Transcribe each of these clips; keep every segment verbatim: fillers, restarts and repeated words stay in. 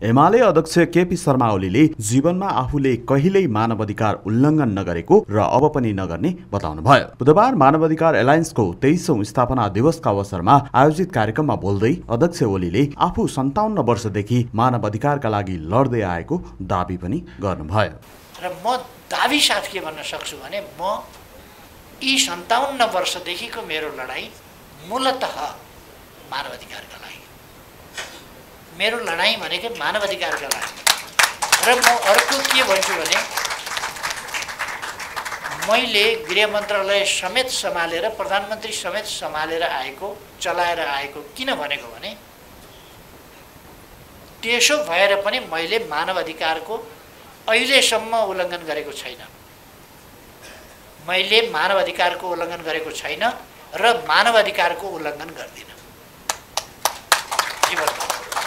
एमाले अध्यक्ष केपी शर्मा ओलीले जीवनमा आफूले कहिल्यै मानवाधिकार उल्लङ्घन नगरेको र अब पनि नगर्ने बताउनुभयो। बुधबार मानवाधिकार एलायन्सको तेइसौं स्थापना दिवसका अवसरमा आयोजित कार्यक्रममा बोल्दै अध्यक्ष ओलीले आफू सन्ताउन्न वर्षदेखि मानवाधिकारका लागि लड्दै आएको दाबी पनि गर्नुभयो। र म दाबी साथ के भन्न सक्छु भने म यी सन्ताउन्न वर्षदेखिको मेरो लडाईँ मूलतः मानवाधिकारका लागि, मेरो लडाईँ भनेकै मानवाधिकारका लागि। र म अर्को के भन्छु भने मैले गृह मन्त्रालय समेत सम्हालेर प्रधानमन्त्री समेत सम्हालेर आएको चलाएर आएको किन भनेको भने त्यसो भएर पनि मैले मानवाधिकारको अहिलेसम्म उल्लङ्घन गरेको छैन। मैले मानवाधिकारको उल्लङ्घन गरेको छैन र मानवाधिकारको उल्लङ्घन गर्दिनँ जीवनमा।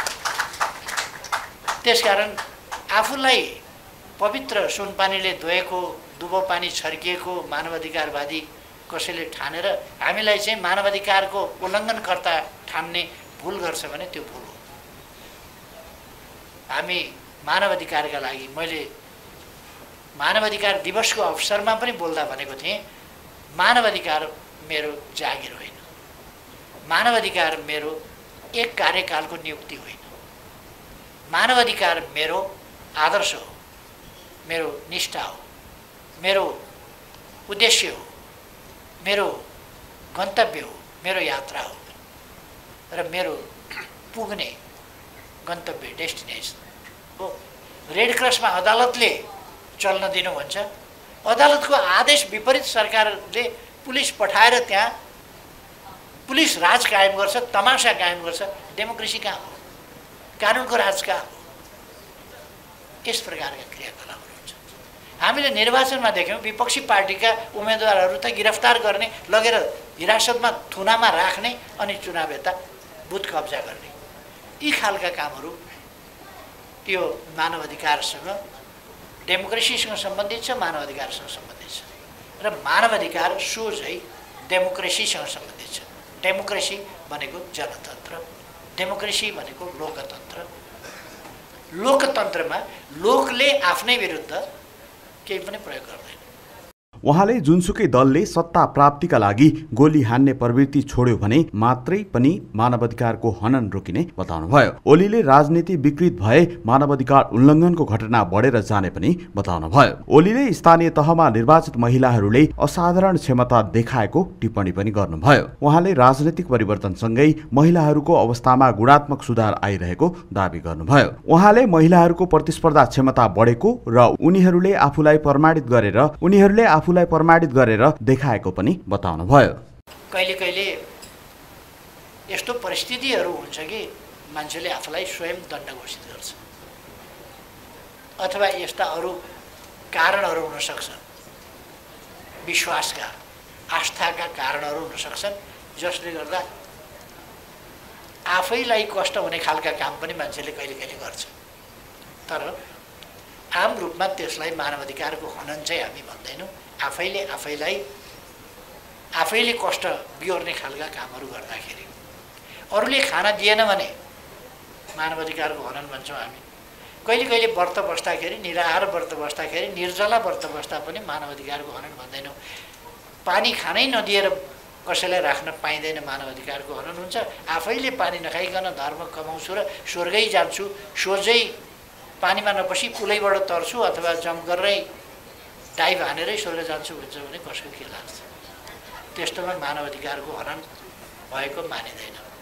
त्यसकारण आफूलाई पवित्र सुनपानीले धोएको दुबो पानी छर्किएको मानवाधिकारवादी कसैले ठानेर हामीलाई चाहिँ मानवाधिकारको उल्लङ्घनकर्ता ठान्ने भुल गर्छ भने त्यो भुल हो। हामी मानवाधिकारका लागि मैले मानवाधिकार दिवसको अवसरमा पनि बोल्दा भनेको थिएँ, मानवाधिकार मेरो जागिर होइन, मानवाधिकार मेरो एक कार्यकालको नियुक्ति होइन, मानवाधिकार मेरो आदर्श हो, मेरो निष्ठा हो, मेरो उद्देश्य हो, मेरो गन्तव्य हो, मेरो यात्रा हो र मेरो पुग्ने गन्तव्य डेस्टिनेसन हो। रेड क्रसमा अदालतले चल्न दिनु भन्छ, अदालतको आदेश विपरीत सरकारले पुलिस पठाएर त्यहाँ पुलिस राज कायम गर्छ, तमासा कायम गर्छ। डेमोक्रेसी कहाँ हो, कानुनको राज कहाँ हो? यस प्रकारका क्रियाकलापहरू हुन्छ। हामीले निर्वाचनमा देख्यौँ विपक्षी पार्टीका उम्मेदवारहरू त गिरफ्तार गर्ने, लगेर हिरासतमा थुनामा राख्ने अनि चुनाव यता बुथ कब्जा गर्ने, यी खालका कामहरू यो मानवाधिकारसँग डेमोक्रेसीसँग सम्बन्धित छ, मानवाधिकारसँग सम्बन्धित छ र मानवाधिकार सोझै डेमोक्रेसीसँग सम्बन्धित छ। डेमोक्रेसी भनेको जनतन्त्र, डेमोक्रेसी भनेको लोकतन्त्र। लोकतन्त्रमा लोकले आफ्नै विरुद्ध केही पनि प्रयोग गर्दैन। उहाँले जुनसुकै दलले सत्ता प्राप्तिका लागि गोली हान्ने प्रवृत्ति छोड्यो भने मात्रै पनि मानवाधिकारको हनन रोकिने बताउनुभयो। ओलीले राजनीति विकृत भए मानवाधिकार उल्लङ्घनको घटना बढेर जाने पनि बताउनुभयो। ओलीले स्थानीय तहमा निर्वाचित महिलाहरूले असाधारण क्षमता देखाएको टिप्पणी पनि गर्नुभयो। उहाँले राजनीतिक परिवर्तनसँगै महिलाहरूको अवस्थामा गुणात्मक सुधार आइरहेको दावी गर्नुभयो। उहाँले महिलाहरूको प्रतिस्पर्धा क्षमता बढेको र उनीहरूले आफूलाई प्रमाणित गरेर उनीहरूले आफू लाई प्रमाणित गरेर देखाएको पनि बताउनुभयो। कहिले कहिले यस्तो परिस्थितिहरू हुन्छ कि मान्छेले आफूलाई स्वयं दण्ड घोषित गर्छ अथवा यस्ता अरू कारणहरू हुन सक्छन्, विश्वासका आस्थाका कारणहरू हुन सक्छन् जसले गर्दा आफैलाई कष्ट हुने खालका काम पनि मान्छेले कहिले कहिले गर्छ। तर आम रूपमा त्यसलाई मानवाधिकारको हनन चाहिँ हामी भन्दैनौँ। आफैले आफैलाई आफैले कष्ट बिहोर्ने खालका कामहरू गर्दाखेरि अरूले खाना दिएन भने मानवाधिकारको हनन भन्छौँ हामी। कहिले कहिले व्रत बस्दाखेरि, निराहार व्रत बस्दाखेरि, निर्जला व्रत बस्दा पनि मानवाधिकारको हनन भन्दैनौँ। पानी खानै नदिएर कसैलाई राख्न पाइँदैन, मानवाधिकारको हनन हुन्छ। आफैले पानी नखाइकन धर्म कमाउँछु र स्वर्गै जान्छु, सोझै पानीमा नपसी पुलैबाट तर्छु अथवा जम्प गरेरै डाइभ हानेरै स्वर्ग जान्छु भन्छ भने कसको के लाग्छ? त्यस्तोमा मानवाधिकारको हनन भएको मानिँदैन।